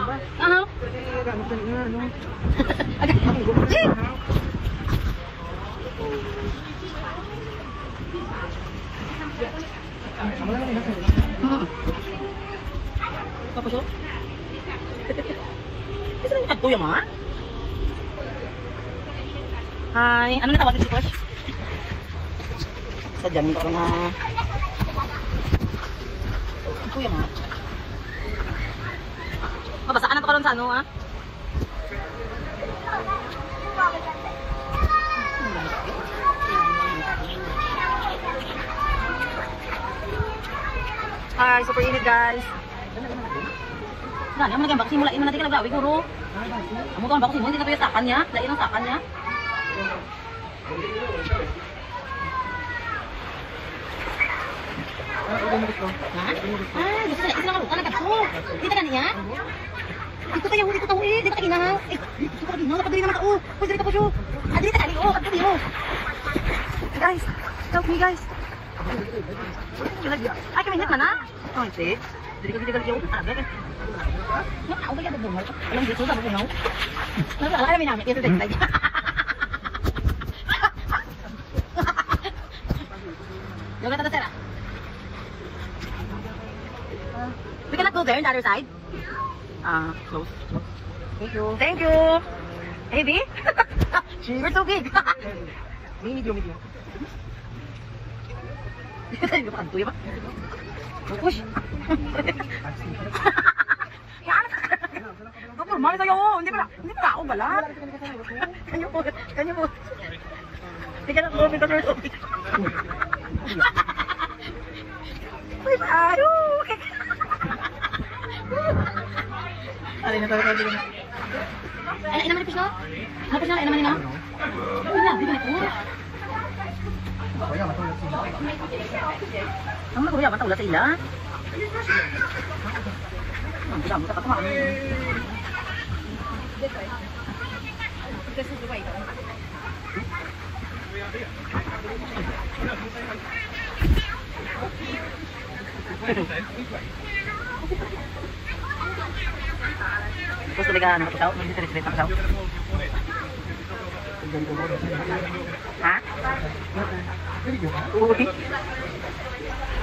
Ano? Agad. Tapos oh. Isa na yung kuya mga? Hi, ano na tawagin si Kosh? Sadyan ko na. Kuya mga. Mabasaan na to karon sa ano ha? Hi, super init guys. Gani, amo na gyud simula imo natin ka naglawi guro. Amo to ang bako simula hindi na to yung sakan niya, lain ang sakan niya. Ah, gusto na isa na ka ko. Dito ka niya? Dito tayo, dito tayo dito ka ginaw. Dito ka ginaw, kadiri naman ka oh. Pwede ka po siyo. Ah, dito ka ni oh, kadiri mo. Guys, help me guys. Ay, kami hit man ha? Oh, hindi. Dili ka yung aga. Ako ba yung bungal? Alam dito sa bungal? Alam namin namin, ito din. Yung kata sir. We cannot go there on the other side. Close. Thank you. Thank you. Hey, B? You're so big. Medium. Hindi pa kanto, ba? Push. Yan. Doktor, mali tayo. Hindi pa ako balat. Kanyo po. Hindi ka na po, Dr. Sophie. Uy, paano? Alay na tayo. Ay, naman ipis no? Napis na, ay naman nila. Uy, labi ba ito? Ang mga kuya, matawala sa ila. Ang bilang mo sa katumaan. Gusto talaga nakapitaw? Hindi talaga nakapitaw? Ha? Uy.